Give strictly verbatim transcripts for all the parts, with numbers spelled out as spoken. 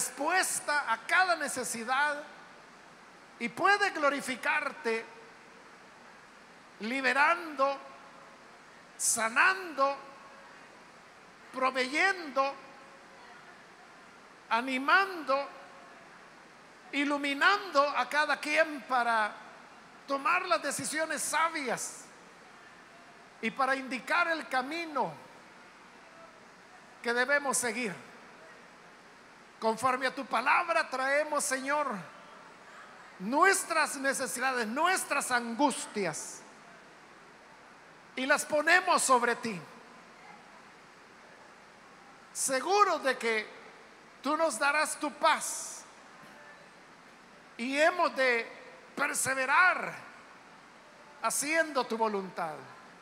respuesta a cada necesidad y puede glorificarte liberando, sanando, proveyendo, animando, iluminando a cada quien para tomar las decisiones sabias y para indicar el camino que debemos seguir. Conforme a tu palabra traemos, Señor, nuestras necesidades, nuestras angustias, y las ponemos sobre ti, seguros de que tú nos darás tu paz, y hemos de perseverar haciendo tu voluntad.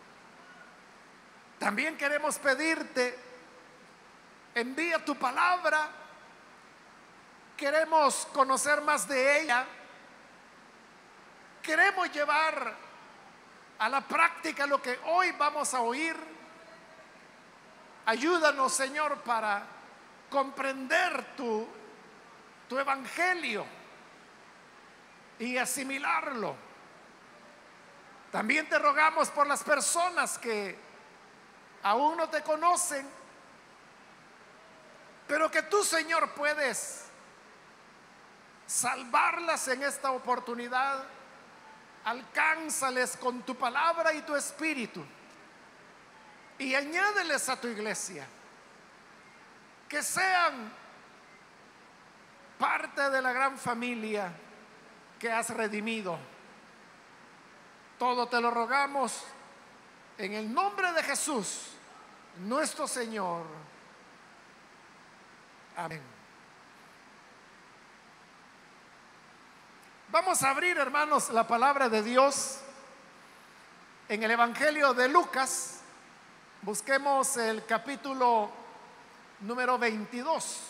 También queremos pedirte, envía tu palabra, queremos conocer más de ella, queremos llevar a la práctica lo que hoy vamos a oír. Ayúdanos, Señor, para comprender tu, tu evangelio y asimilarlo. También te rogamos por las personas que aún no te conocen, pero que tú, Señor, puedes salvarlas en esta oportunidad. Alcánzales con tu palabra y tu espíritu y añádeles a tu iglesia, que sean parte de la gran familia que has redimido. Todo te lo rogamos en el nombre de Jesús, nuestro Señor. Amén. Vamos a abrir, hermanos, la palabra de Dios en el Evangelio de Lucas. Busquemos el capítulo número veintidós.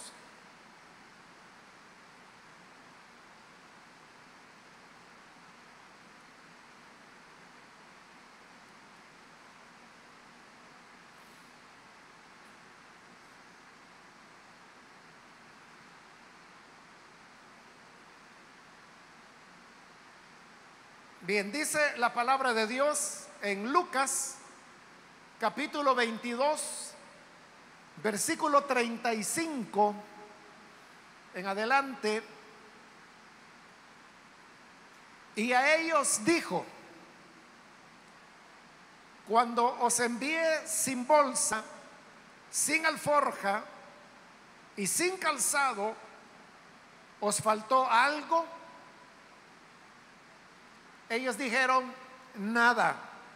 Bien, dice la palabra de Dios en Lucas capítulo veintidós, versículo treinta y cinco en adelante. Y a ellos dijo: cuando os envíe sin bolsa, sin alforja y sin calzado, ¿os faltó algo? Ellos dijeron: nada.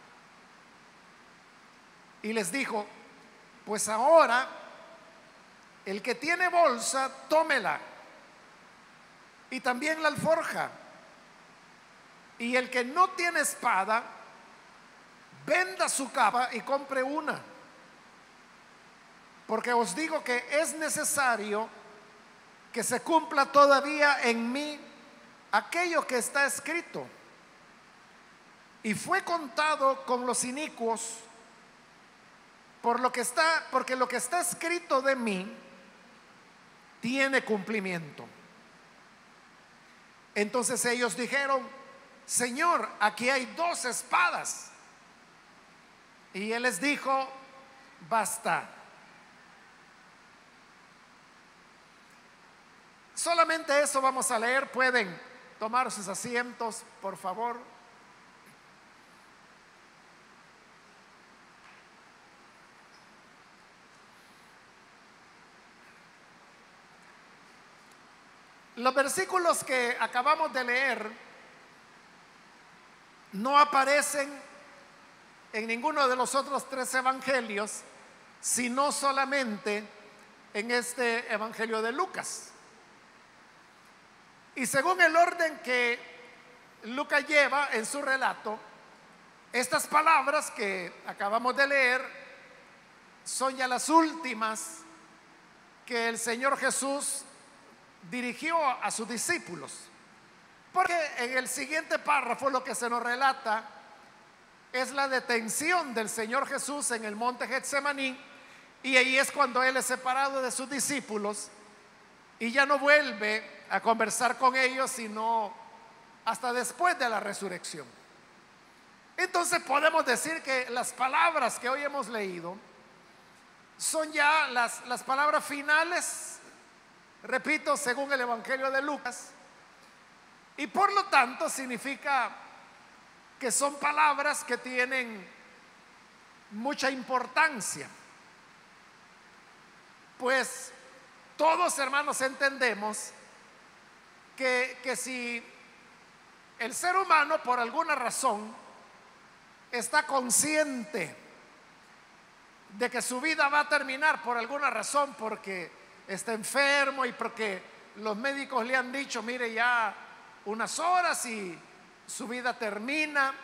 Y les dijo: pues ahora el que tiene bolsa, tómela, y también la alforja, y el que no tiene espada, venda su capa y compre una, porque os digo que es necesario que se cumpla todavía en mí aquello que está escrito. Y fue contado con los inicuos, por lo que está, porque lo que está escrito de mí tiene cumplimiento. Entonces ellos dijeron: Señor, aquí hay dos espadas. Y él les dijo: basta. Solamente eso vamos a leer. Pueden tomar sus asientos, por favor. Los versículos que acabamos de leer no aparecen en ninguno de los otros tres evangelios, sino solamente en este evangelio de Lucas. Y según el orden que Lucas lleva en su relato, estas palabras que acabamos de leer son ya las últimas que el Señor Jesús dirigió a sus discípulos, porque en el siguiente párrafo lo que se nos relata es la detención del Señor Jesús en el monte Getsemaní, y ahí es cuando él es separado de sus discípulos y ya no vuelve a conversar con ellos sino hasta después de la resurrección. Entonces podemos decir que las palabras que hoy hemos leído son ya las, las palabras finales, repito, según el Evangelio de Lucas, y por lo tanto significa que son palabras que tienen mucha importancia. Pues todos, hermanos, entendemos que, que si el ser humano por alguna razón está consciente de que su vida va a terminar por alguna razón, porque está enfermo y porque los médicos le han dicho, mire, ya unas horas y su vida termina,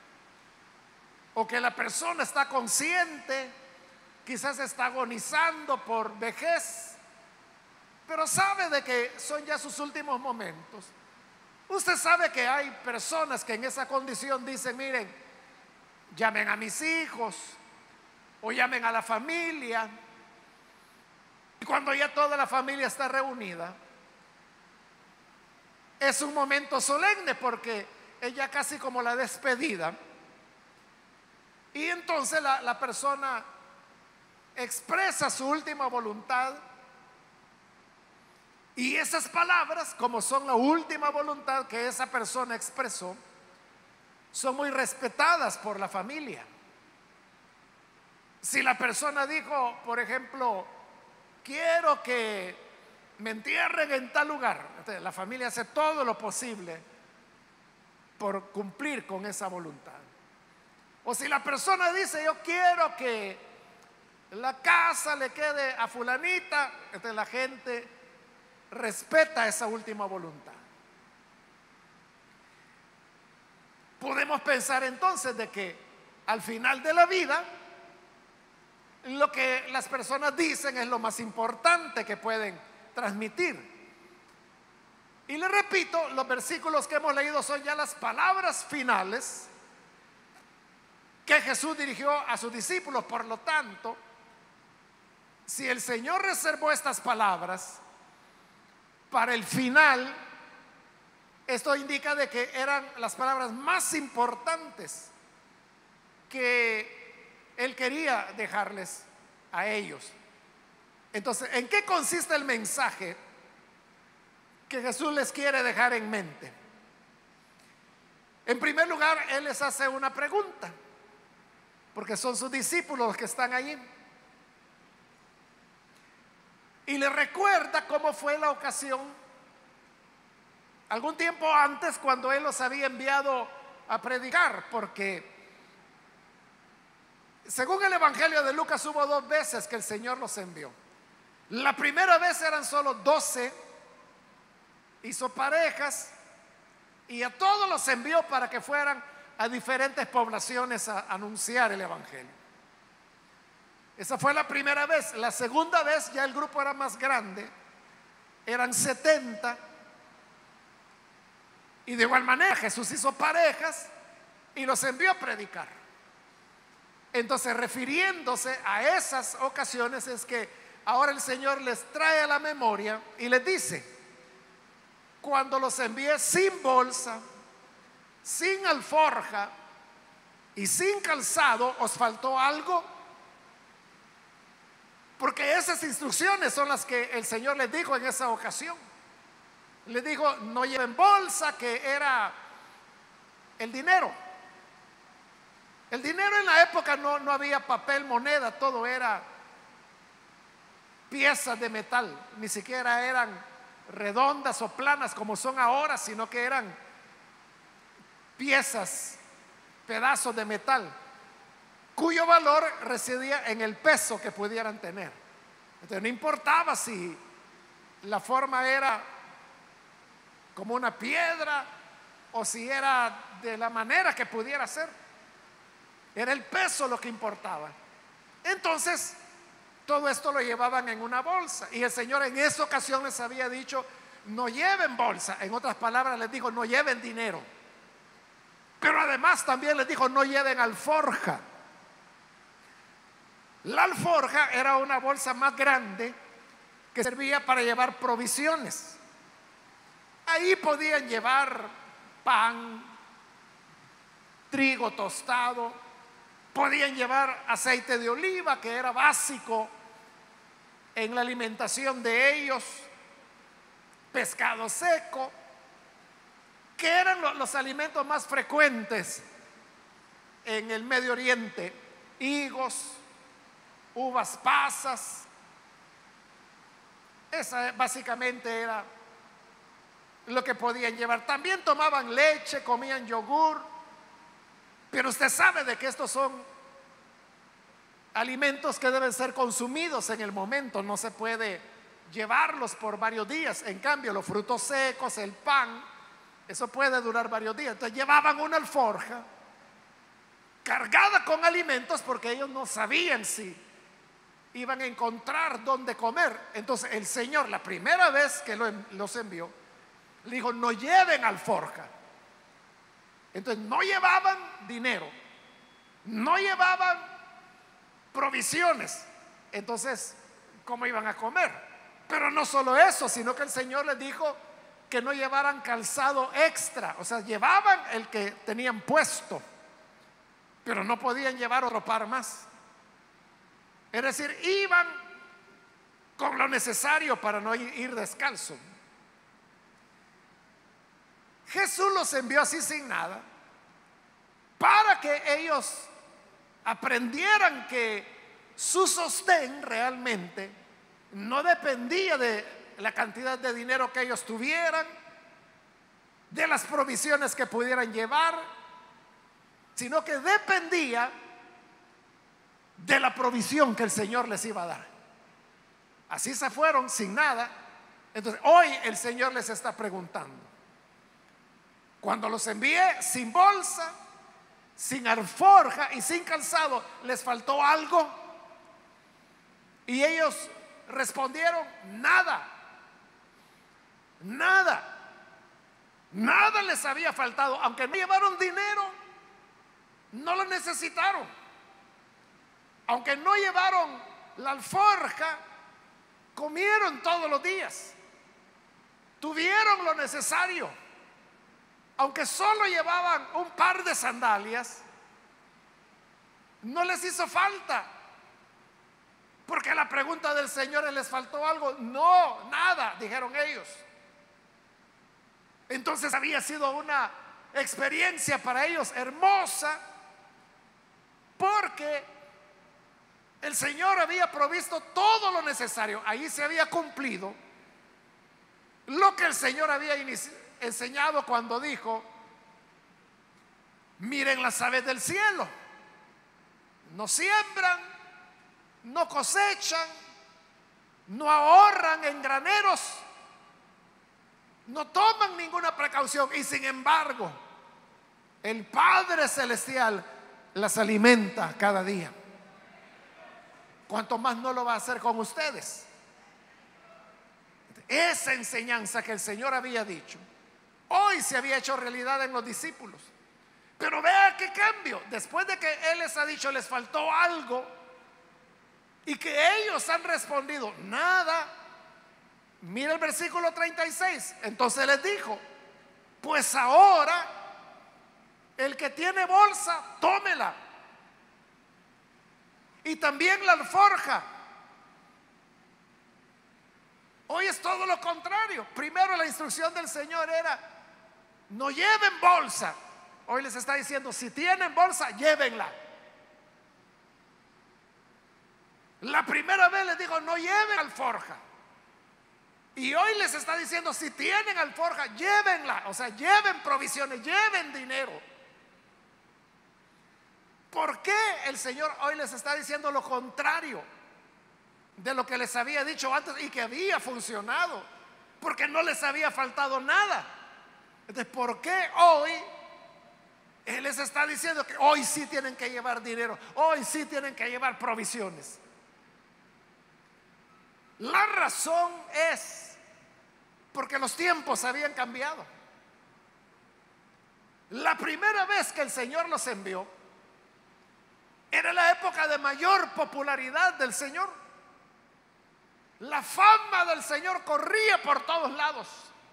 o que la persona está consciente, quizás está agonizando por vejez, pero sabe de que son ya sus últimos momentos. Usted sabe que hay personas que en esa condición dicen, miren, llamen a mis hijos o llamen a la familia, y cuando ya toda la familia está reunida, es un momento solemne porque es ya casi como la despedida. Y entonces la, la persona expresa su última voluntad, y esas palabras, como son la última voluntad que esa persona expresó, son muy respetadas por la familia. Si la persona dijo, por ejemplo, quiero que me entierren en tal lugar, entonces la familia hace todo lo posible por cumplir con esa voluntad. O si la persona dice, yo quiero que la casa le quede a fulanita, entonces la gente respeta esa última voluntad. Podemos pensar entonces de que al final de la vida lo que las personas dicen es lo más importante que pueden transmitir. Y le repito, los versículos que hemos leído son ya las palabras finales que Jesús dirigió a sus discípulos. Por lo tanto, si el Señor reservó estas palabras para el final, esto indica de que eran las palabras más importantes que Él quería dejarles a ellos. Entonces, ¿en qué consiste el mensaje que Jesús les quiere dejar en mente? En primer lugar, Él les hace una pregunta, porque son sus discípulos los que están allí, y les recuerda cómo fue la ocasión algún tiempo antes, cuando Él los había enviado a predicar. Porque según el Evangelio de Lucas hubo dos veces que el Señor los envió. La primera vez eran solo doce, hizo parejas y a todos los envió para que fueran a diferentes poblaciones a anunciar el Evangelio. Esa fue la primera vez. La segunda vez ya el grupo era más grande, eran setenta, y de igual manera Jesús hizo parejas y los envió a predicar. Entonces, refiriéndose a esas ocasiones, es que ahora el Señor les trae a la memoria y les dice: cuando los envié sin bolsa, sin alforja y sin calzado, ¿os faltó algo? Porque esas instrucciones son las que el Señor les dijo en esa ocasión. Les dijo: no lleven bolsa, que era el dinero. El dinero en la época no, no había papel, moneda, todo era piezas de metal. Ni siquiera eran redondas o planas como son ahora, sino que eran piezas, pedazos de metal, cuyo valor residía en el peso que pudieran tener. Entonces no importaba si la forma era como una piedra o si era de la manera que pudiera ser, era el peso lo que importaba. Entonces todo esto lo llevaban en una bolsa, y el Señor en esa ocasión les había dicho: no lleven bolsa. En otras palabras, les dijo: no lleven dinero. Pero además también les dijo: no lleven alforja. La alforja era una bolsa más grande que servía para llevar provisiones. Ahí podían llevar pan, trigo tostado, podían llevar aceite de oliva, que era básico en la alimentación de ellos, pescado seco, que eran los, los alimentos más frecuentes en el Medio Oriente: higos, uvas pasas. Esa básicamente era lo que podían llevar. También tomaban leche, comían yogur, pero usted sabe de que estos son alimentos que deben ser consumidos en el momento, no se puede llevarlos por varios días. En cambio, los frutos secos, el pan, eso puede durar varios días. Entonces llevaban una alforja cargada con alimentos, porque ellos no sabían si iban a encontrar dónde comer. Entonces el Señor, la primera vez que los envió, le dijo: no lleven alforja. Entonces no llevaban dinero, no llevaban provisiones. Entonces, ¿cómo iban a comer? Pero no solo eso, sino que el Señor les dijo que no llevaran calzado extra. O sea, llevaban el que tenían puesto, pero no podían llevar otro par más. Es decir, iban con lo necesario para no ir descalzo. Jesús los envió así sin nada, para que ellos aprendieran que su sostén realmente no dependía de la cantidad de dinero que ellos tuvieran, de las provisiones que pudieran llevar, sino que dependía de la provisión que el Señor les iba a dar. Así se fueron sin nada. Entonces hoy el Señor les está preguntando: cuando los envié sin bolsa, sin alforja y sin calzado, ¿les faltó algo? Y ellos respondieron: nada, nada, nada les había faltado. Aunque no llevaron dinero, no lo necesitaron. Aunque no llevaron la alforja, comieron todos los días, tuvieron lo necesario. Aunque solo llevaban un par de sandalias, no les hizo falta. Porque la pregunta del Señor: ¿les faltó algo? No, nada, dijeron ellos. Entonces había sido una experiencia para ellos hermosa, porque el Señor había provisto todo lo necesario. Ahí se había cumplido lo que el Señor había iniciado, enseñado cuando dijo: miren las aves del cielo, no siembran, no cosechan, no ahorran en graneros, no toman ninguna precaución, y sin embargo el Padre Celestial las alimenta cada día. ¿Cuánto más no lo va a hacer con ustedes? Esa enseñanza que el Señor había dicho, hoy se había hecho realidad en los discípulos. Pero vea qué cambio. Después de que Él les ha dicho: les faltó algo, y que ellos han respondido: nada. Mira el versículo treinta y seis. Entonces les dijo: pues ahora el que tiene bolsa, tómela, y también la alforja. Hoy es todo lo contrario. Primero la instrucción del Señor era: no lleven bolsa. Hoy les está diciendo: si tienen bolsa, llévenla. La primera vez les dijo: no lleven alforja. Y hoy les está diciendo: si tienen alforja, llévenla. O sea, lleven provisiones, lleven dinero. ¿Por qué el Señor hoy les está diciendo lo contrario de lo que les había dicho antes y que había funcionado? Porque no les había faltado nada. Entonces, ¿por qué hoy Él les está diciendo que hoy sí tienen que llevar dinero, hoy sí tienen que llevar provisiones? La razón es porque los tiempos habían cambiado. La primera vez que el Señor los envió era la época de mayor popularidad del Señor. La fama del Señor corría por todos lados.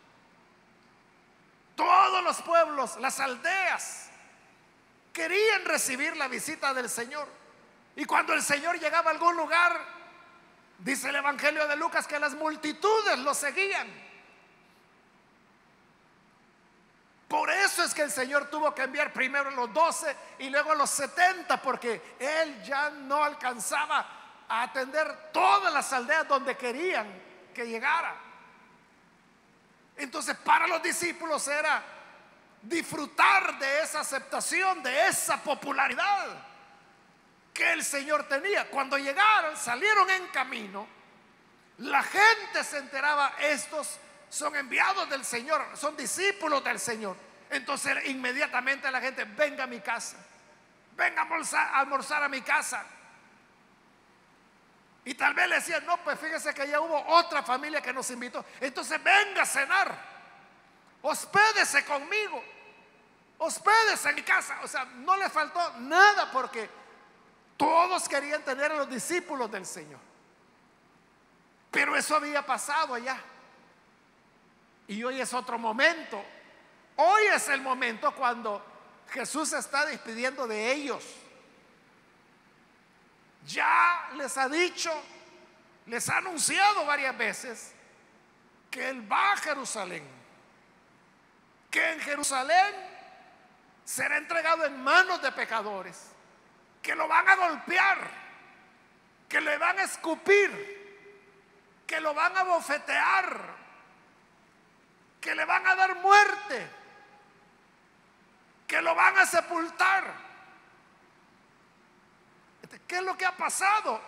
Todos los pueblos, las aldeas, querían recibir la visita del Señor. Y cuando el Señor llegaba a algún lugar, dice el Evangelio de Lucas que las multitudes lo seguían. Por eso es que el Señor tuvo que enviar primero los doce y luego los setenta, porque Él ya no alcanzaba a atender todas las aldeas donde querían que llegara. Entonces para los discípulos era disfrutar de esa aceptación, de esa popularidad que el Señor tenía. Cuando llegaron, salieron en camino, la gente se enteraba: estos son enviados del Señor, son discípulos del Señor. Entonces inmediatamente la gente: venga a mi casa, venga a almorzar, a almorzar a mi casa. Y tal vez le decían: no, pues fíjese que ya hubo otra familia que nos invitó, entonces venga a cenar, hospédese conmigo, hospédese en mi casa. O sea, no le faltó nada, porque todos querían tener a los discípulos del Señor. Pero eso había pasado allá. Y hoy es otro momento. Hoy es el momento cuando Jesús se está despidiendo de ellos. Ya les ha dicho, les ha anunciado varias veces que Él va a Jerusalén, que en Jerusalén será entregado en manos de pecadores, que lo van a golpear, que le van a escupir, que lo van a bofetear, que le van a dar muerte, que lo van a sepultar. ¿Qué es lo que ha pasado?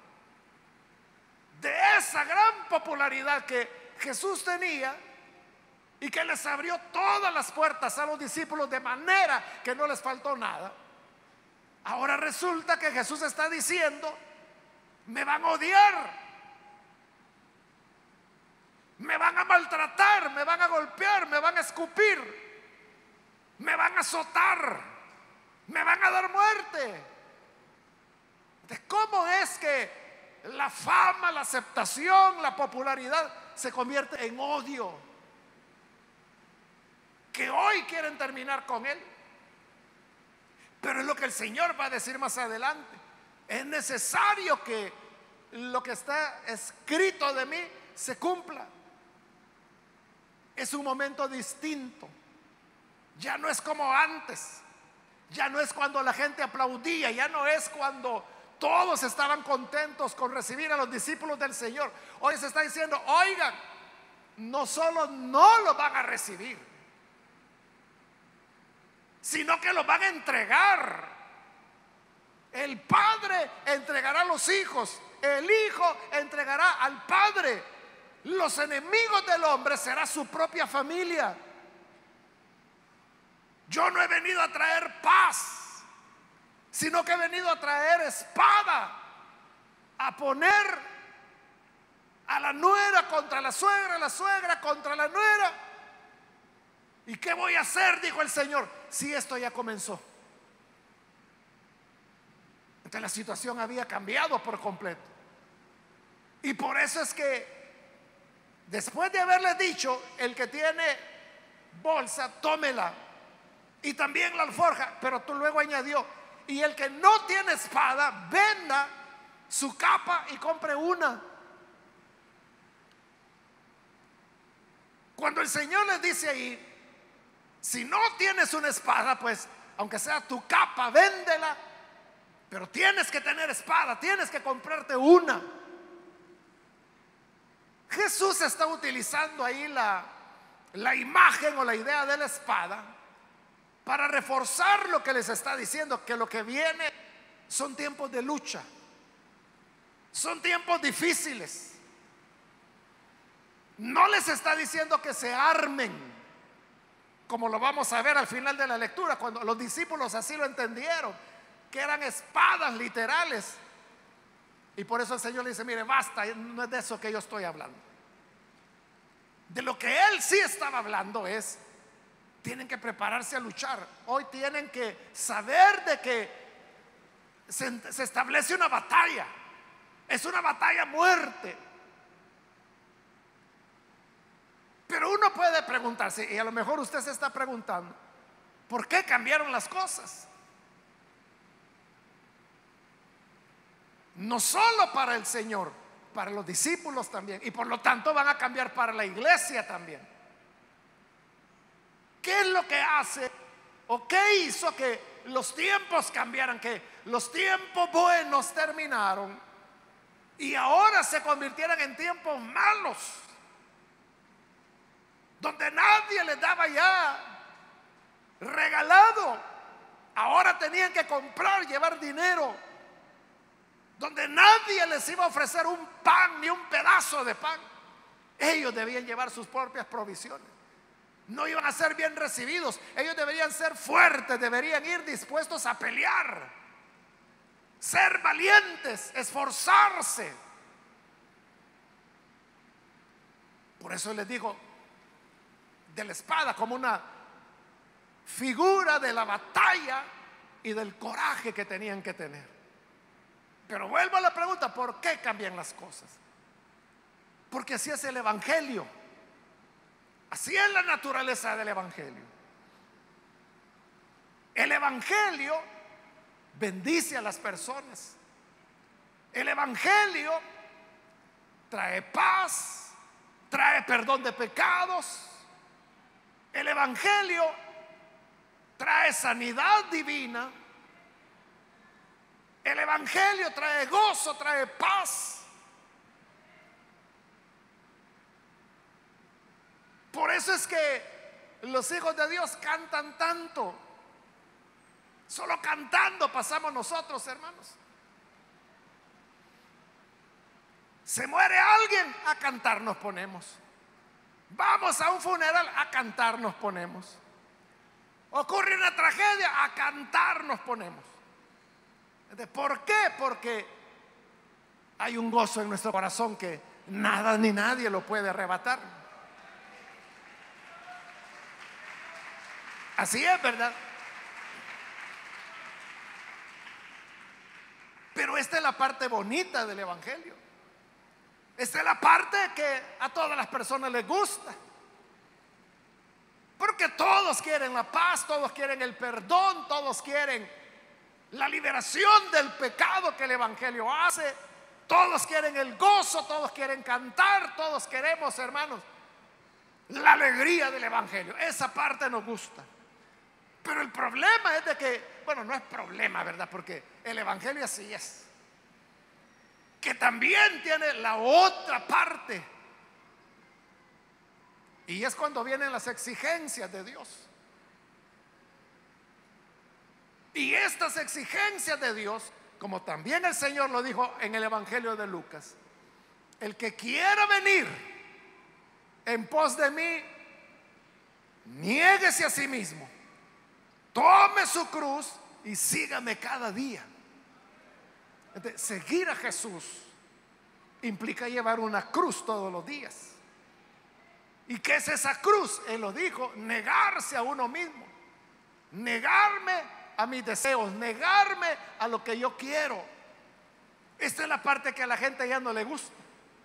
De esa gran popularidad que Jesús tenía y que les abrió todas las puertas a los discípulos de manera que no les faltó nada, ahora resulta que Jesús está diciendo: me van a odiar, me van a maltratar, me van a golpear, me van a escupir, me van a azotar, me van a dar muerte. ¿Cómo es que la fama, la aceptación, la popularidad se convierte en odio? Que hoy quieren terminar con Él. Pero es lo que el Señor va a decir más adelante: es necesario que lo que está escrito de mí se cumpla. Es un momento distinto. Ya no es como antes. Ya no es cuando la gente aplaudía. Ya no es cuando todos estaban contentos con recibir a los discípulos del Señor. Hoy se está diciendo: oigan, no solo no los van a recibir, sino que los van a entregar. El Padre entregará a los hijos, el Hijo entregará al Padre. Los enemigos del hombre será su propia familia. Yo no he venido a traer paz, sino que he venido a traer espada, a poner a la nuera contra la suegra, la suegra contra la nuera. ¿Y qué voy a hacer?, dijo el Señor, si esto ya comenzó. Entonces la situación había cambiado por completo. Y por eso es que después de haberle dicho: el que tiene bolsa, tómela, y también la alforja, pero tú luego añadió: y el que no tiene espada, venda su capa y compre una. Cuando el Señor les dice ahí: si no tienes una espada, pues aunque sea tu capa, véndela, pero tienes que tener espada, tienes que comprarte una. Jesús está utilizando ahí la, la imagen o la idea de la espada para reforzar lo que les está diciendo, que lo que viene son tiempos de lucha, son tiempos difíciles. No les está diciendo que se armen, como lo vamos a ver al final de la lectura, cuando los discípulos así lo entendieron, que eran espadas literales. Y por eso el Señor le dice: mire, basta, no es de eso que yo estoy hablando. De lo que Él sí estaba hablando es: tienen que prepararse a luchar. Hoy tienen que saber de que se, se establece una batalla. Es una batalla a muerte. Pero uno puede preguntarse, y a lo mejor usted se está preguntando, ¿por qué cambiaron las cosas? No solo para el Señor, para los discípulos también, y por lo tanto van a cambiar para la iglesia también. ¿Qué es lo que hace o qué hizo que los tiempos cambiaran, que los tiempos buenos terminaron y ahora se convirtieran en tiempos malos, donde nadie les daba ya regalado, ahora tenían que comprar, llevar dinero, donde nadie les iba a ofrecer un pan ni un pedazo de pan? Ellos debían llevar sus propias provisiones, no iban a ser bien recibidos. Ellos deberían ser fuertes, deberían ir dispuestos a pelear, ser valientes, esforzarse. Por eso les digo de la espada como una figura de la batalla y del coraje que tenían que tener. Pero vuelvo a la pregunta, ¿por qué cambian las cosas? Porque así es el Evangelio, así es la naturaleza del Evangelio. El Evangelio bendice a las personas. El Evangelio trae paz, trae perdón de pecados. El Evangelio trae sanidad divina. El Evangelio trae gozo, trae paz. Por eso es que los hijos de Dios cantan tanto. Solo cantando pasamos nosotros, hermanos. Se muere alguien, a cantar nos ponemos. Vamos a un funeral, a cantar nos ponemos. Ocurre una tragedia, a cantar nos ponemos. ¿Por qué? Porque hay un gozo en nuestro corazón que nada ni nadie lo puede arrebatar. Así es, ¿verdad? Pero esta es la parte bonita del Evangelio. Esta es la parte que a todas las personas les gusta. Porque todos quieren la paz, todos quieren el perdón, todos quieren la liberación del pecado que el Evangelio hace. Todos quieren el gozo, todos quieren cantar, todos queremos, hermanos, la alegría del Evangelio. Esa parte nos gusta. Pero el problema es de que, bueno, no es problema, ¿verdad? Porque el Evangelio así es, que también tiene la otra parte. Y es cuando vienen las exigencias de Dios. Y estas exigencias de Dios, como también el Señor lo dijo en el Evangelio de Lucas: el que quiera venir en pos de mí, niéguese a sí mismo, tome su cruz y sígame cada día. Entonces, seguir a Jesús implica llevar una cruz todos los días. ¿Y qué es esa cruz? Él lo dijo: negarse a uno mismo, negarme a mis deseos, negarme a lo que yo quiero. Esta es la parte que a la gente ya no le gusta.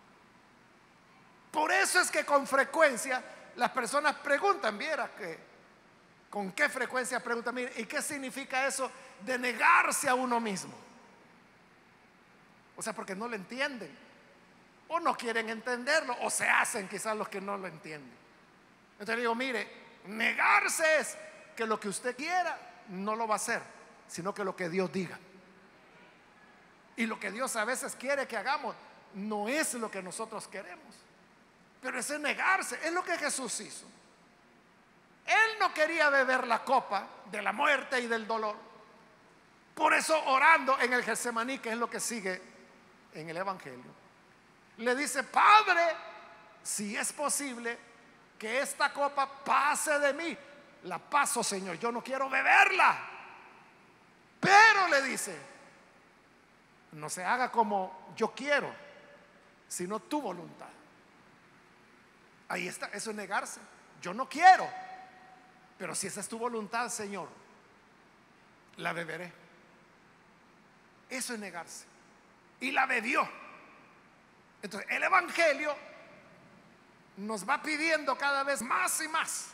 Por eso es que con frecuencia las personas preguntan, viera que con qué frecuencia preguntan, mire, ¿y qué significa eso de negarse a uno mismo? O sea, porque no lo entienden, o no quieren entenderlo, o se hacen quizás los que no lo entienden. Entonces le digo, mire, negarse es que lo que usted quiera no lo va a hacer, sino que lo que Dios diga. Y lo que Dios a veces quiere que hagamos no es lo que nosotros queremos, pero ese negarse es lo que Jesús hizo. Él no quería beber la copa de la muerte y del dolor. Por eso, orando en el Getsemaní, que es lo que sigue en el Evangelio, le dice: Padre, si es posible que esta copa pase de mí, la paso, Señor, yo no quiero beberla. Pero le dice: no se haga como yo quiero, sino tu voluntad. Ahí está, eso es negarse. Yo no quiero, pero si esa es tu voluntad, Señor, la beberé. Eso es negarse. Y la bebió. Entonces el Evangelio nos va pidiendo cada vez más y más.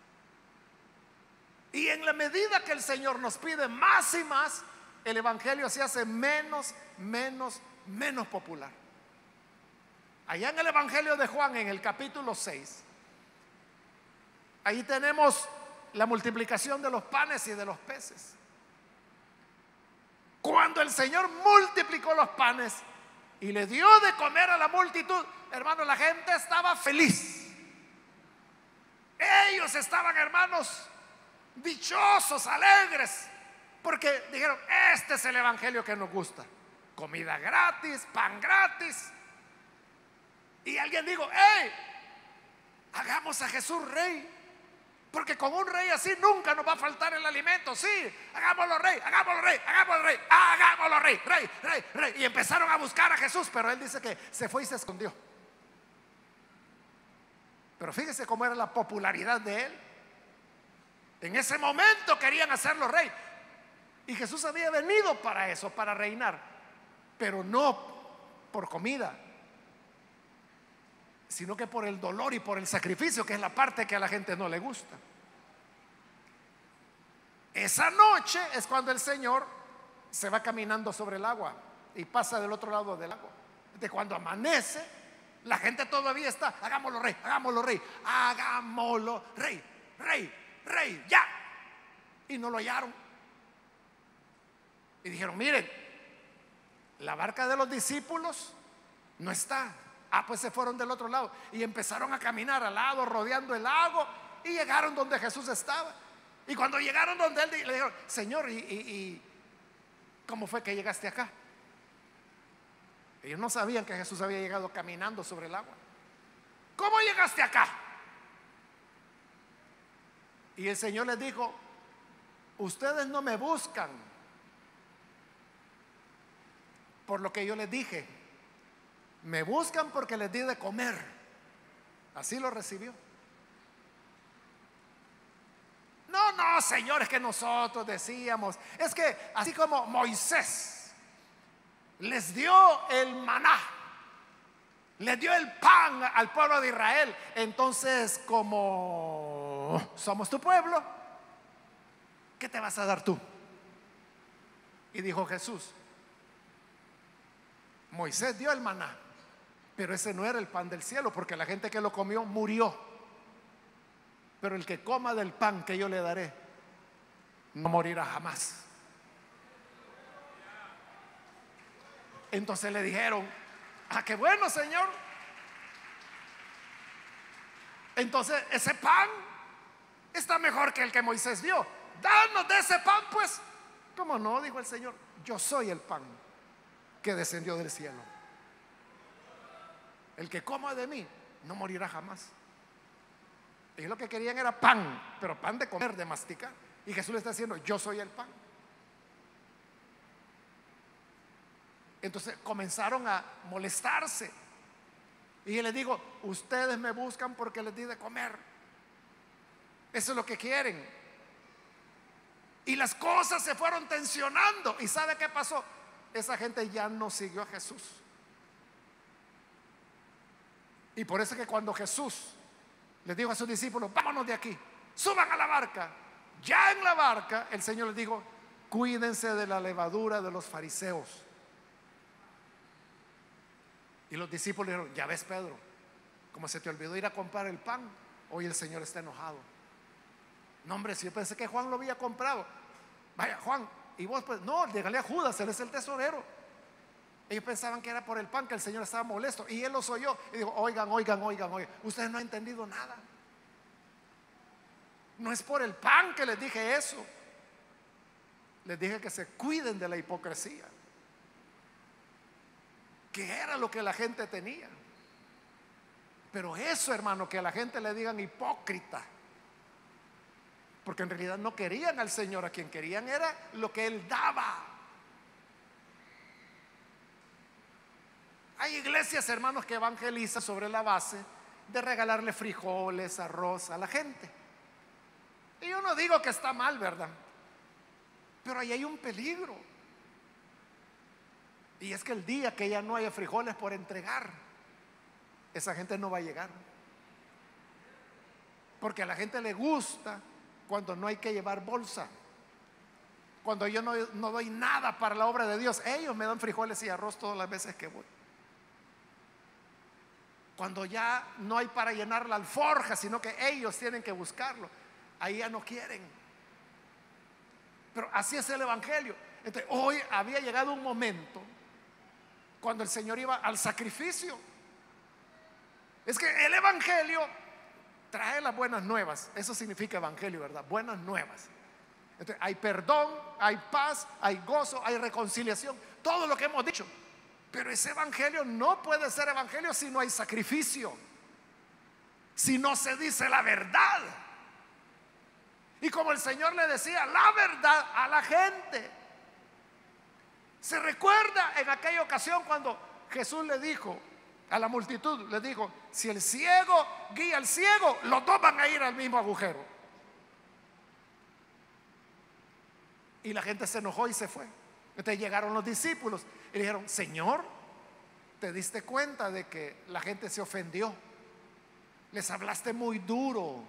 Y en la medida que el Señor nos pide más y más, el evangelio se hace menos, menos, menos popular. Allá en el evangelio de Juan, en el capítulo seis, ahí tenemos la multiplicación de los panes y de los peces. Cuando el Señor multiplicó los panes y le dio de comer a la multitud, hermanos, la gente estaba feliz. Ellos estaban, hermanos, dichosos, alegres, porque dijeron: este es el evangelio que nos gusta. Comida gratis, pan gratis. Y alguien dijo: hey, hagamos a Jesús rey, porque con un rey así nunca nos va a faltar el alimento. Sí, hagámoslo rey, hagámoslo rey, hagámoslo rey, hagámoslo rey, rey, rey, rey. Y empezaron a buscar a Jesús, pero él dice que se fue y se escondió. Pero fíjese cómo era la popularidad de él. En ese momento querían hacerlo rey. Y Jesús había venido para eso, para reinar, pero no por comida, sino que por el dolor y por el sacrificio, que es la parte que a la gente no le gusta. Esa noche es cuando el Señor se va caminando sobre el agua y pasa del otro lado del agua. De cuando amanece, la gente todavía está: hagámoslo rey, hagámoslo rey, hagámoslo rey, rey, rey, ya. Y no lo hallaron. Y dijeron: miren, la barca de los discípulos no está. Ah, pues se fueron del otro lado y empezaron a caminar al lado, rodeando el lago, y llegaron donde Jesús estaba. Y cuando llegaron donde él, le dijeron: Señor, ¿y, y, y cómo fue que llegaste acá? Ellos no sabían que Jesús había llegado caminando sobre el agua. ¿Cómo llegaste acá? Y el Señor les dijo: ustedes no me buscan por lo que yo les dije, me buscan porque les di de comer. Así lo recibió. No, no, señores, que nosotros decíamos, es que así como Moisés les dio el maná, les dio el pan al pueblo de Israel, entonces, como somos tu pueblo, ¿qué te vas a dar tú? Y dijo Jesús: Moisés dio el maná, pero ese no era el pan del cielo, porque la gente que lo comió murió. Pero el que coma del pan que yo le daré no morirá jamás. Entonces le dijeron: ah, qué bueno, Señor. Entonces ese pan está mejor que el que Moisés dio. Danos de ese pan, pues. ¿Cómo no? Dijo el Señor: yo soy el pan que descendió del cielo. El que coma de mí no morirá jamás. Ellos lo que querían era pan, pero pan de comer, de masticar. Y Jesús le está diciendo: yo soy el pan. Entonces comenzaron a molestarse. Y él les dijo: ustedes me buscan porque les di de comer. Eso es lo que quieren. Y las cosas se fueron tensionando. ¿Y sabe qué pasó? Esa gente ya no siguió a Jesús. Y por eso es que cuando Jesús les dijo a sus discípulos: vámonos de aquí, suban a la barca, ya en la barca el Señor les dijo: cuídense de la levadura de los fariseos. Y los discípulos dijeron: ya ves, Pedro, como se te olvidó ir a comprar el pan, hoy el Señor está enojado. No, hombre, si yo pensé que Juan lo había comprado. Vaya, Juan, y vos, pues no, dígale a Judas, él es el tesorero. Ellos pensaban que era por el pan que el Señor estaba molesto, y él los oyó y dijo: oigan, oigan, oigan, oigan, ustedes no han entendido nada. No es por el pan que les dije eso. Les dije que se cuiden de la hipocresía, que era lo que la gente tenía. Pero eso, hermano, que a la gente le digan hipócrita, porque en realidad no querían al Señor, a quien querían era lo que Él daba. Hay iglesias, hermanos, que evangelizan sobre la base de regalarle frijoles, arroz a la gente. Y yo no digo que está mal, ¿verdad? Pero ahí hay un peligro. Y es que el día que ya no haya frijoles por entregar, esa gente no va a llegar. Porque a la gente le gusta cuando no hay que llevar bolsa, cuando yo no, no doy nada para la obra de Dios. Ellos me dan frijoles y arroz todas las veces que voy. Cuando ya no hay para llenar la alforja, sino que ellos tienen que buscarlo, ahí ya no quieren. Pero así es el evangelio. Entonces, hoy había llegado un momento cuando el Señor iba al sacrificio. Es que el evangelio trae las buenas nuevas. Eso significa evangelio, ¿verdad? Buenas nuevas. Entonces, hay perdón, hay paz, hay gozo, hay reconciliación, todo lo que hemos dicho. Pero ese evangelio no puede ser evangelio si no hay sacrificio, si no se dice la verdad. Y como el Señor le decía la verdad a la gente. Se recuerda en aquella ocasión cuando Jesús le dijo a la multitud, le dijo: si el ciego guía al ciego, los dos van a ir al mismo agujero. Y la gente se enojó y se fue. Entonces llegaron los discípulos y le dijeron: Señor, ¿te diste cuenta de que la gente se ofendió? Les hablaste muy duro.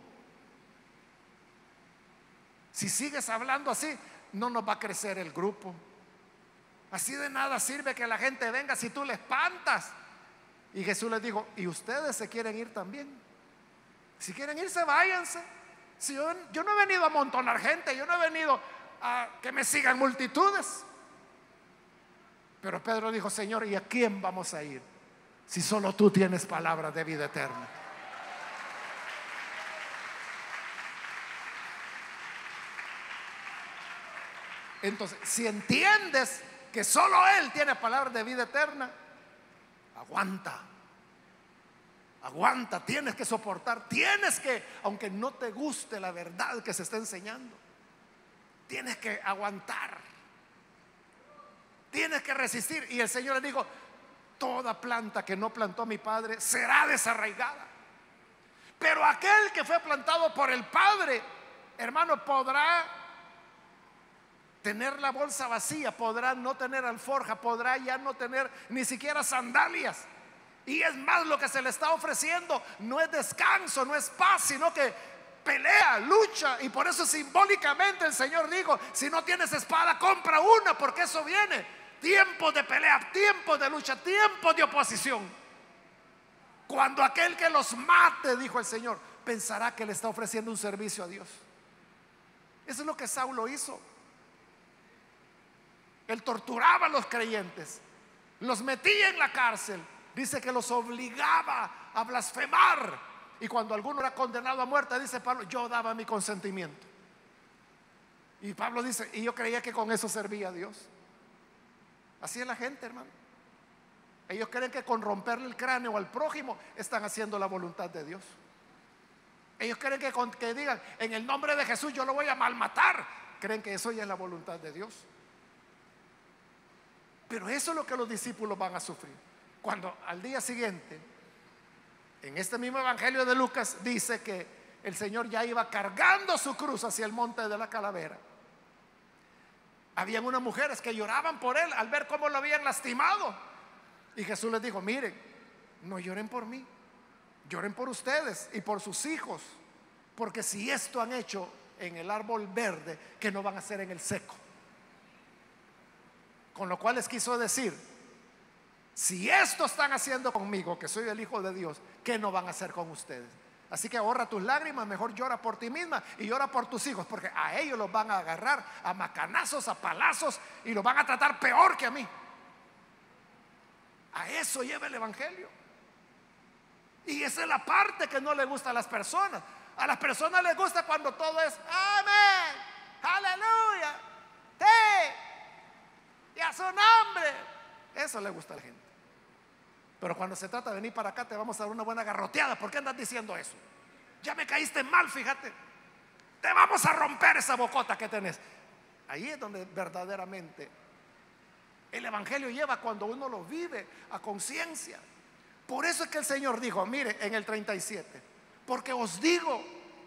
Si sigues hablando así, no nos va a crecer el grupo. Así de nada sirve que la gente venga si tú le espantas. Y Jesús les dijo: ¿y ustedes se quieren ir también? Si quieren irse, váyanse. Si yo, yo no he venido a amontonar gente, yo no he venido a que me sigan multitudes. Pero Pedro dijo: Señor, ¿y a quién vamos a ir si solo tú tienes palabras de vida eterna? Entonces, si entiendes que solo Él tiene palabras de vida eterna, aguanta, aguanta, tienes que soportar, tienes que, aunque no te guste la verdad que se está enseñando, tienes que aguantar, tienes que resistir. Y el Señor le dijo: toda planta que no plantó mi Padre será desarraigada, pero aquel que fue plantado por el Padre, hermano, podrá tener la bolsa vacía, podrá no tener alforja, podrá ya no tener ni siquiera sandalias. Y es más, lo que se le está ofreciendo no es descanso, no es paz, sino que pelea, lucha. Y por eso simbólicamente el Señor dijo: si no tienes espada, compra una, porque eso viene. Tiempos de pelea, tiempos de lucha, tiempos de oposición. Cuando aquel que los mate, dijo el Señor, pensará que le está ofreciendo un servicio a Dios. Eso es lo que Saulo hizo. Él torturaba a los creyentes, los metía en la cárcel, dice que los obligaba a blasfemar. Y cuando alguno era condenado a muerte, dice Pablo: yo daba mi consentimiento. Y Pablo dice: y yo creía que con eso servía a Dios. Así es la gente, hermano. Ellos creen que con romperle el cráneo al prójimo están haciendo la voluntad de Dios. Ellos creen que con que digan: en el nombre de Jesús yo lo voy a malmatar, creen que eso ya es la voluntad de Dios. Pero eso es lo que los discípulos van a sufrir. Cuando al día siguiente, en este mismo evangelio de Lucas, dice que el Señor ya iba cargando su cruz hacia el monte de la Calavera. Habían unas mujeres que lloraban por él al ver cómo lo habían lastimado. Y Jesús les dijo: miren, no lloren por mí, lloren por ustedes y por sus hijos, porque si esto han hecho en el árbol verde, ¿qué no van a hacer en el seco? Con lo cual les quiso decir: si esto están haciendo conmigo, que soy el Hijo de Dios, ¿qué no van a hacer con ustedes? Así que ahorra tus lágrimas, mejor llora por ti misma y llora por tus hijos, porque a ellos los van a agarrar a macanazos, a palazos, y los van a tratar peor que a mí. A eso lleva el evangelio. Y esa es la parte que no le gusta a las personas. A las personas les gusta cuando todo es amén, aleluya, te y a su nombre. Eso le gusta a la gente. Pero cuando se trata de venir para acá, te vamos a dar una buena garroteada. ¿Por qué andas diciendo eso? Ya me caíste mal, fíjate. Te vamos a romper esa bocota que tenés. Ahí es donde verdaderamente el evangelio lleva, cuando uno lo vive a conciencia. Por eso es que el Señor dijo, mire, en el treinta y siete: porque os digo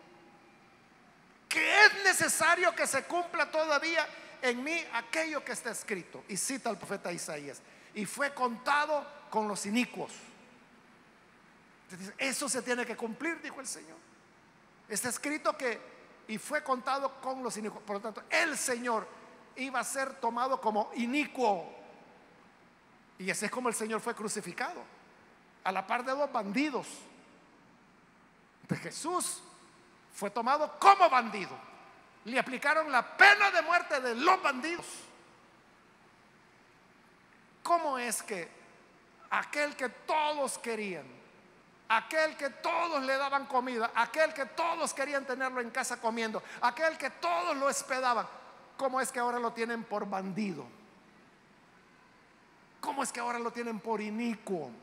que es necesario que se cumpla todavía en mí aquello que está escrito. Y cita al profeta Isaías: y fue contado con los inicuos. Entonces, eso se tiene que cumplir, dijo el Señor. Está escrito que, y fue contado con los inicuos. Por lo tanto, el Señor iba a ser tomado como inicuo. Y ese es como el Señor fue crucificado, a la par de dos bandidos. Entonces Jesús fue tomado como bandido. Le aplicaron la pena de muerte de los bandidos. ¿Cómo es que aquel que todos querían, aquel que todos le daban comida, aquel que todos querían tenerlo en casa comiendo, aquel que todos lo hospedaban, cómo es que ahora lo tienen por bandido? ¿Cómo es que ahora lo tienen por inicuo?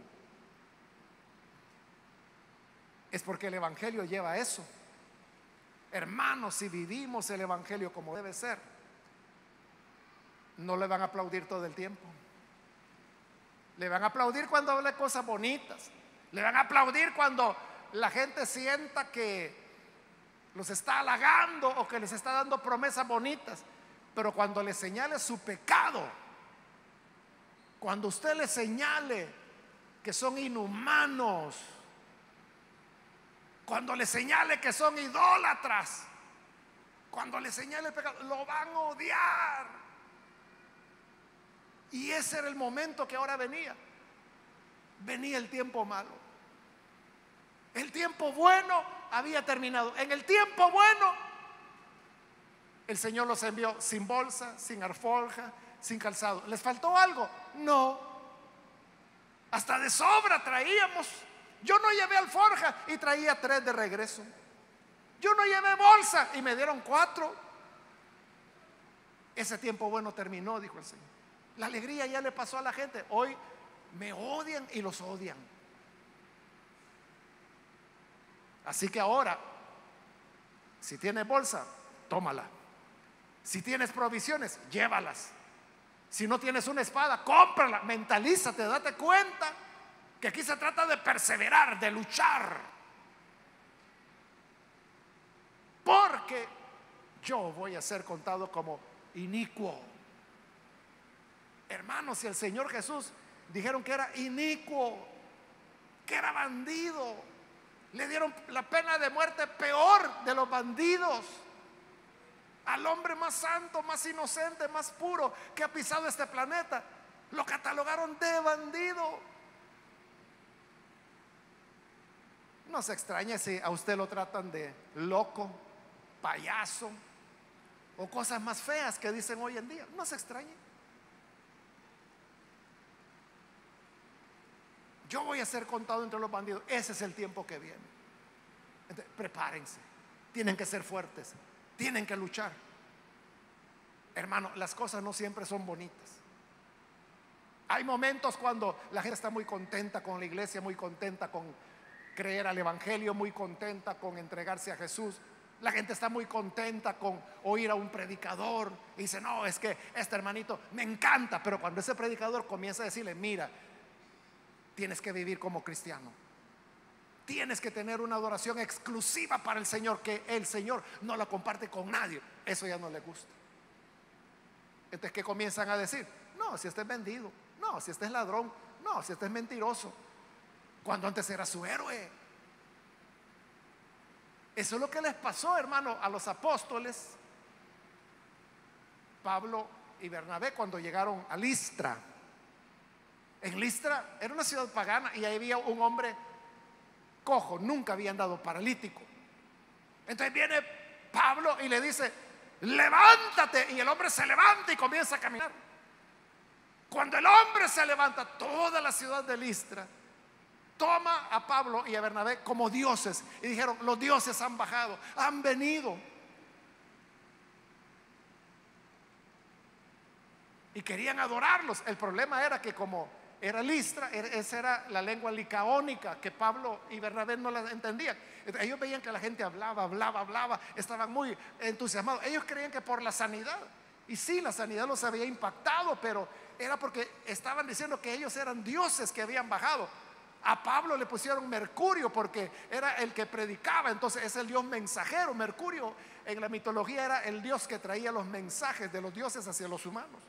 Es porque el Evangelio lleva a eso. Hermanos, si vivimos el Evangelio como debe ser, no le van a aplaudir todo el tiempo. Le van a aplaudir cuando hable cosas bonitas. Le van a aplaudir cuando la gente sienta que los está halagando o que les está dando promesas bonitas. Pero cuando le señale su pecado, cuando usted le señale que son inhumanos, cuando le señale que son idólatras, cuando le señale el pecado, lo van a odiar. Y ese era el momento que ahora venía. Venía el tiempo malo. El tiempo bueno había terminado. En el tiempo bueno, el Señor los envió sin bolsa, sin alforja, sin calzado. ¿Les faltó algo? No. Hasta de sobra traíamos. Yo no llevé alforja y traía tres de regreso. Yo no llevé bolsa y me dieron cuatro. Ese tiempo bueno terminó, dijo el Señor. La alegría ya le pasó a la gente. Hoy me odian y los odian. Así que ahora, si tienes bolsa, tómala. Si tienes provisiones, llévalas. Si no tienes una espada, cómprala. Mentalízate, date cuenta que aquí se trata de perseverar, de luchar. Porque yo voy a ser contado como inicuo. Hermanos, si el Señor Jesús dijeron que era inicuo, que era bandido, le dieron la pena de muerte peor de los bandidos, al hombre más santo, más inocente, más puro que ha pisado este planeta, lo catalogaron de bandido. No se extrañe si a usted lo tratan de loco, payaso o cosas más feas que dicen hoy en día. No se extrañe. Yo voy a ser contado entre los bandidos. Ese es el tiempo que viene. Entonces, prepárense. Tienen que ser fuertes. Tienen que luchar. Hermano, las cosas no siempre son bonitas. Hay momentos cuando la gente está muy contenta con la iglesia, muy contenta con creer al Evangelio, muy contenta con entregarse a Jesús. La gente está muy contenta con oír a un predicador y dice, no, es que este hermanito me encanta. Pero cuando ese predicador comienza a decirle, mira, tienes que vivir como cristiano, tienes que tener una adoración exclusiva para el Señor, que el Señor no la comparte con nadie, eso ya no le gusta. Entonces, ¿qué comienzan a decir? No, si este es vendido, no, si este es ladrón, no, si este es mentiroso, cuando antes era su héroe. Eso es lo que les pasó, hermano, a los apóstoles Pablo y Bernabé cuando llegaron a Listra. En Listra era una ciudad pagana y ahí había un hombre cojo, nunca había andado, paralítico. Entonces viene Pablo y le dice, levántate, y el hombre se levanta y comienza a caminar. Cuando el hombre se levanta, toda la ciudad de Listra toma a Pablo y a Bernabé como dioses y dijeron, los dioses han bajado, han venido. Y querían adorarlos. El problema era que como era Listra, esa era la lengua licaónica que Pablo y Bernabé no la entendían. Ellos veían que la gente hablaba, hablaba, hablaba, estaban muy entusiasmados. Ellos creían que por la sanidad, y sí, la sanidad los había impactado, pero era porque estaban diciendo que ellos eran dioses que habían bajado. A Pablo le pusieron Mercurio porque era el que predicaba, entonces es el dios mensajero. Mercurio en la mitología era el dios que traía los mensajes de los dioses hacia los humanos.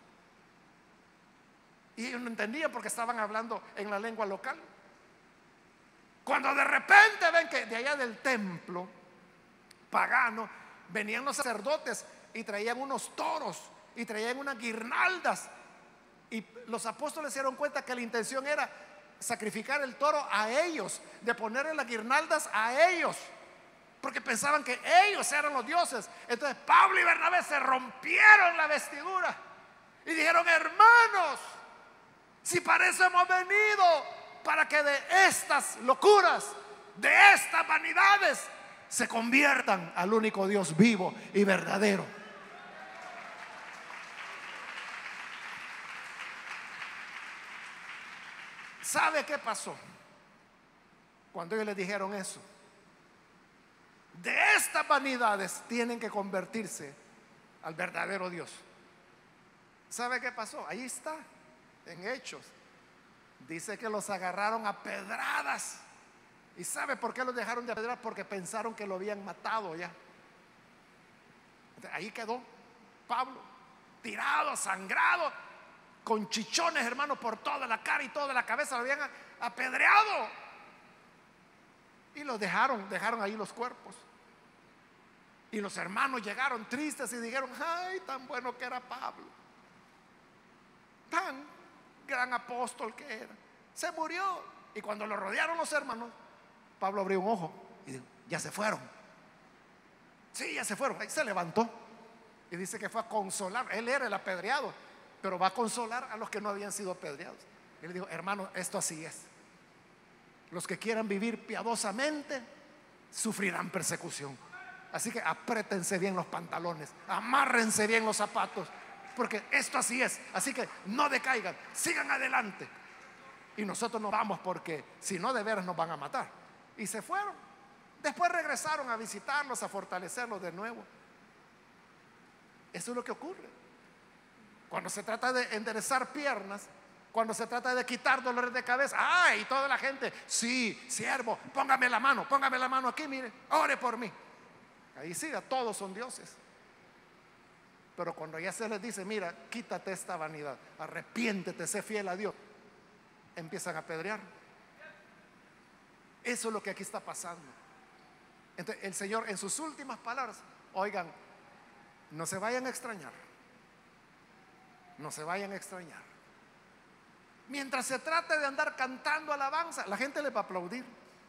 Y ellos no entendían porque estaban hablando en la lengua local. Cuando de repente ven que de allá del templo pagano, venían los sacerdotes y traían unos toros y traían unas guirnaldas. Y los apóstoles se dieron cuenta que la intención era sacrificar el toro a ellos, de ponerle las guirnaldas a ellos, porque pensaban que ellos eran los dioses. Entonces Pablo y Bernabé se rompieron la vestidura y dijeron: hermanos, si para eso hemos venido, para que de estas locuras, de estas vanidades, se conviertan al único Dios vivo y verdadero. ¿Sabe qué pasó cuando ellos les dijeron eso? De estas vanidades tienen que convertirse al verdadero Dios. ¿Sabe qué pasó? Ahí está, en Hechos. Dice que los agarraron a pedradas. ¿Y sabe por qué los dejaron de apedrear? Porque pensaron que lo habían matado ya. Ahí quedó Pablo, tirado, sangrado, con chichones, hermano, por toda la cara y toda la cabeza. Lo habían apedreado. Y los dejaron, dejaron ahí los cuerpos. Y los hermanos llegaron tristes y dijeron: ay, tan bueno que era Pablo, tan gran apóstol que era, se murió. Y cuando lo rodearon los hermanos, Pablo abrió un ojo y dijo: ya se fueron. Sí, ya se fueron. Ahí se levantó y dice que fue a consolar. Él era el apedreado, pero va a consolar a los que no habían sido apedreados. Y le dijo: hermano, esto así es. Los que quieran vivir piadosamente sufrirán persecución. Así que apriétense bien los pantalones, amárrense bien los zapatos, porque esto así es. Así que no decaigan, sigan adelante. Y nosotros nos vamos, porque si no, de veras nos van a matar. Y se fueron. Después regresaron a visitarlos, a fortalecerlos de nuevo. Eso es lo que ocurre cuando se trata de enderezar piernas, cuando se trata de quitar dolores de cabeza. ¡Ay! Y toda la gente: sí, siervo, póngame la mano, póngame la mano aquí, mire, ore por mí. Ahí sí, todos son dioses. Pero cuando ya se les dice: mira, quítate esta vanidad, arrepiéntete, sé fiel a Dios, empiezan a apedrear. Eso es lo que aquí está pasando. Entonces el Señor, en sus últimas palabras: oigan, no se vayan a extrañar, no se vayan a extrañar. Mientras se trate de andar cantando alabanza, la gente le va a aplaudir.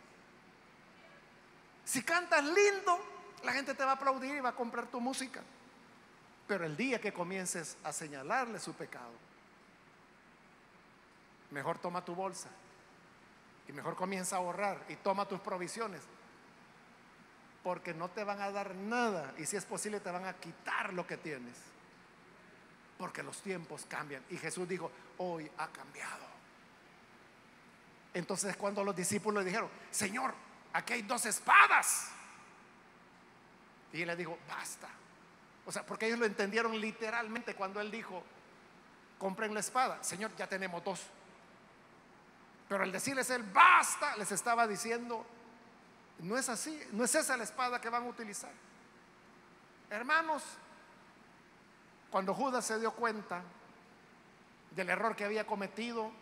Si cantas lindo, la gente te va a aplaudir y va a comprar tu música. Pero el día que comiences a señalarle su pecado, mejor toma tu bolsa y mejor comienza a ahorrar y toma tus provisiones, porque no te van a dar nada, y si es posible te van a quitar lo que tienes, porque los tiempos cambian. Y Jesús dijo: hoy ha cambiado. Entonces, cuando los discípulos le dijeron: Señor, aquí hay dos espadas, y él le dijo: basta. O sea, porque ellos lo entendieron literalmente cuando él dijo: compren la espada. Señor, ya tenemos dos. Pero al decirles él basta, les estaba diciendo: no es así, no es esa la espada que van a utilizar. Hermanos, cuando Judas se dio cuenta del error que había cometido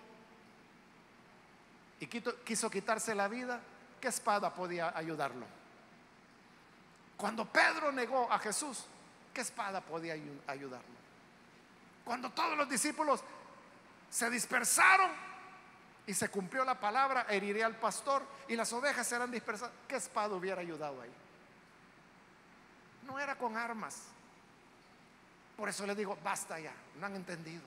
y quiso quitarse la vida, ¿qué espada podía ayudarlo? Cuando Pedro negó a Jesús, ¿qué espada podía ayudarlo? Cuando todos los discípulos se dispersaron y se cumplió la palabra: heriré al pastor y las ovejas serán dispersadas, ¿qué espada hubiera ayudado ahí? No era con armas. Por eso les digo: basta ya, no han entendido.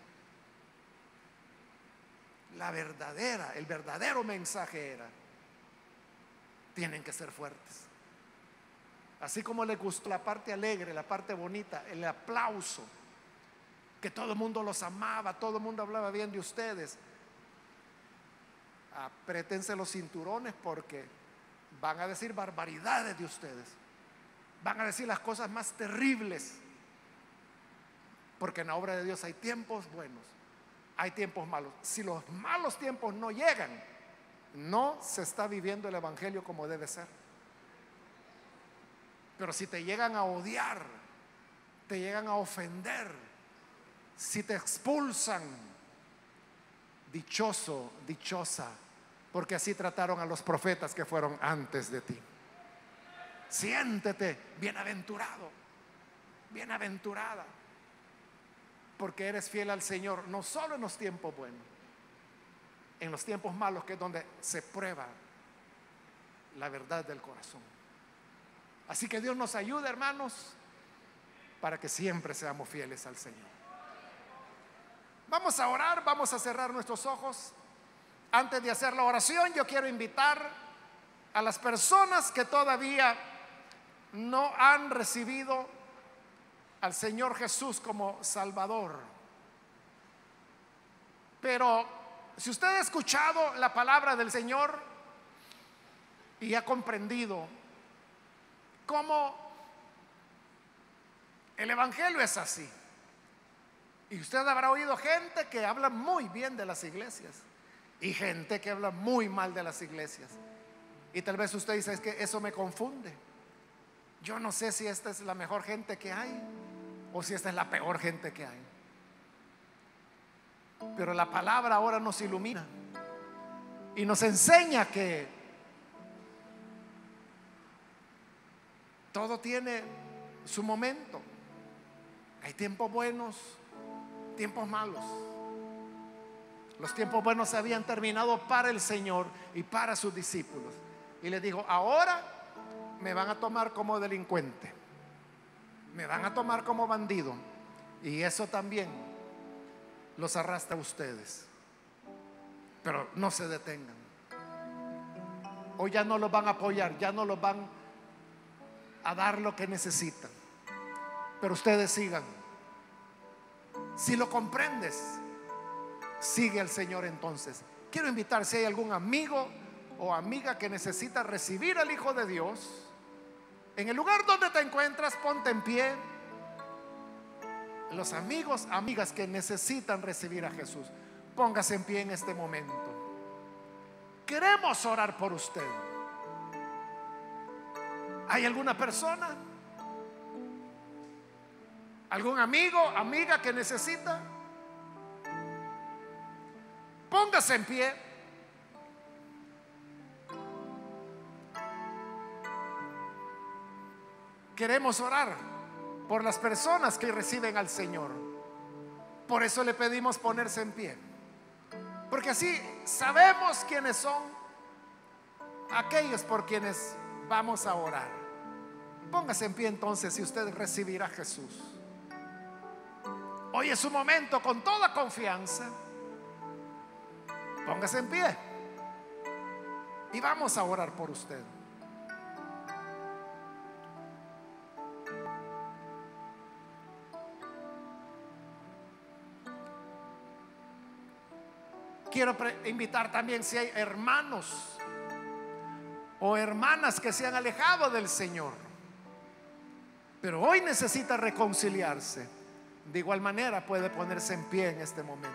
La verdadera, el verdadero mensaje era: tienen que ser fuertes. Así como les gustó la parte alegre, la parte bonita, el aplauso, que todo el mundo los amaba, todo el mundo hablaba bien de ustedes, apriétense los cinturones, porque van a decir barbaridades de ustedes, van a decir las cosas más terribles, porque en la obra de Dios hay tiempos buenos, hay tiempos malos. Si los malos tiempos no llegan, no se está viviendo el evangelio como debe ser. Pero si te llegan a odiar, te llegan a ofender, si te expulsan, dichoso, dichosa, porque así trataron a los profetas que fueron antes de ti. siéntete bienaventurado, bienaventurada, porque eres fiel al Señor, no solo en los tiempos buenos, en los tiempos malos, que es donde se prueba la verdad del corazón. Así que Dios nos ayude, hermanos, para que siempre seamos fieles al Señor. Vamos a orar, vamos a cerrar nuestros ojos. Antes de hacer la oración, yo quiero invitar a las personas que todavía no han recibido al Señor Jesús como Salvador. Pero si usted ha escuchado la palabra del Señor y ha comprendido cómo el Evangelio es así, y usted habrá oído gente que habla muy bien de las iglesias y gente que habla muy mal de las iglesias, y tal vez usted dice: es que eso me confunde, yo no sé si esta es la mejor gente que hay o si esta es la peor gente que hay. Pero la palabra ahora nos ilumina y nos enseña que todo tiene su momento. Hay tiempos buenos, tiempos malos. Los tiempos buenos se habían terminado para el Señor y para sus discípulos, y les dijo: ahora me van a tomar como delincuente, me van a tomar como bandido, y eso también los arrastra a ustedes. Pero no se detengan. Hoy ya no los van a apoyar, ya no los van a dar lo que necesitan, pero ustedes sigan. Si lo comprendes, sigue al Señor. Entonces quiero invitar, si hay algún amigo o amiga que necesita recibir al Hijo de Dios, en el lugar donde te encuentras, ponte en pie. Los amigos, amigas que necesitan recibir a Jesús, póngase en pie en este momento. Queremos orar por usted. ¿Hay alguna persona, algún amigo, amiga que necesita? Póngase en pie. Queremos orar por las personas que reciben al Señor. Por eso le pedimos ponerse en pie, porque así sabemos quiénes son aquellos por quienes vamos a orar. Póngase en pie entonces si usted recibirá a Jesús. Hoy es su momento, con toda confianza. Póngase en pie y vamos a orar por usted. Quiero invitar también, si hay hermanos o hermanas que se han alejado del Señor, pero hoy necesita reconciliarse, de igual manera puede ponerse en pie en este momento.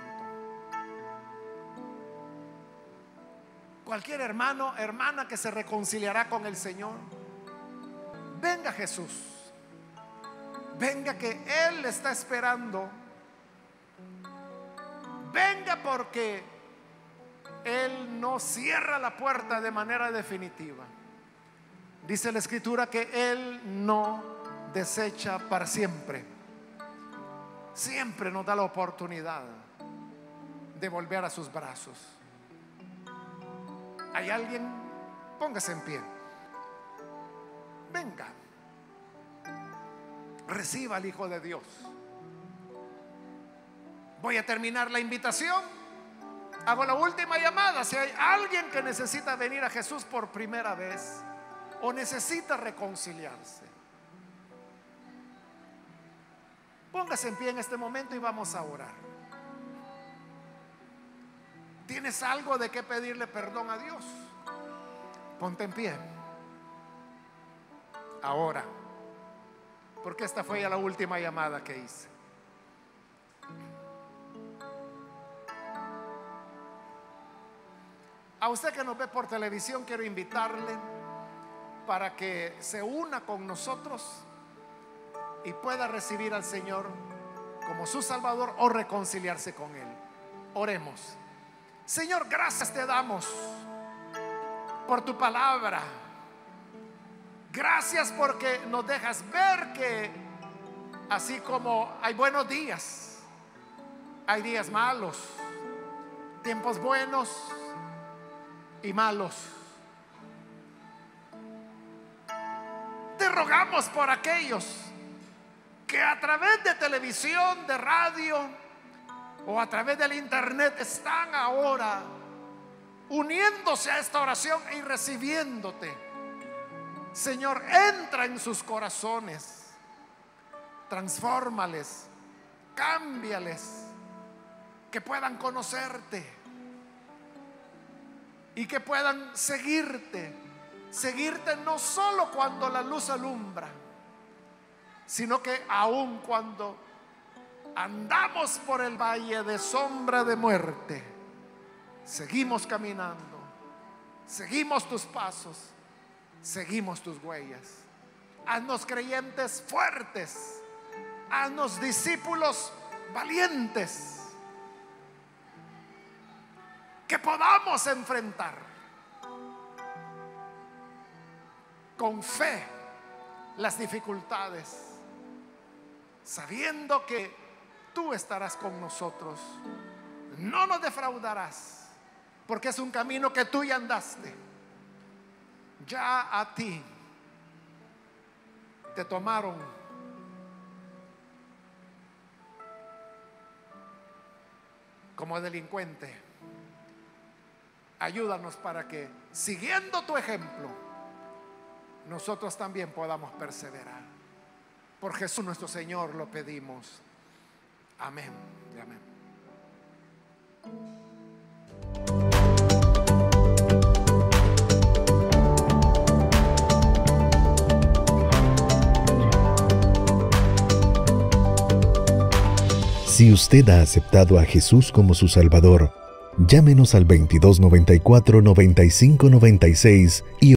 Cualquier hermano, hermana que se reconciliará con el Señor, venga Jesús, venga, que Él le está esperando. Venga, porque Él no cierra la puerta de manera definitiva. Dice la Escritura que Él no desecha para siempre. Siempre nos da la oportunidad de volver a sus brazos. ¿Hay alguien? Póngase en pie. Venga, reciba al Hijo de Dios. Voy a terminar la invitación. Hago la última llamada. Si hay alguien que necesita venir a Jesús por primera vez o necesita reconciliarse, póngase en pie en este momento y vamos a orar. ¿Tienes algo de qué pedirle perdón a Dios? Ponte en pie ahora, porque esta fue ya la última llamada que hice. A usted que nos ve por televisión, quiero invitarle para que se una con nosotros y pueda recibir al Señor como su Salvador o reconciliarse con Él. Oremos. Señor, gracias te damos por tu palabra. Gracias porque nos dejas ver que así como hay buenos días, hay días malos, tiempos buenos y malos. Te rogamos por aquellos que a través de televisión, de radio o a través del internet están ahora uniéndose a esta oración y recibiéndote. Señor, entra en sus corazones, transfórmales, cámbiales, que puedan conocerte y que puedan seguirte, seguirte no solo cuando la luz alumbra, sino que aun cuando andamos por el valle de sombra de muerte, seguimos caminando, seguimos tus pasos, seguimos tus huellas. Haznos creyentes fuertes, haznos discípulos valientes, que podamos enfrentar con fe las dificultades, sabiendo que tú estarás con nosotros, no nos defraudarás, porque es un camino que tú ya andaste. Ya a ti te tomaron como delincuente. Ayúdanos para que, siguiendo tu ejemplo, nosotros también podamos perseverar. Por Jesús nuestro Señor lo pedimos. Amén y amén. Si usted ha aceptado a Jesús como su Salvador, llámenos al veintidós noventa y cuatro, noventa y cinco noventa y seis y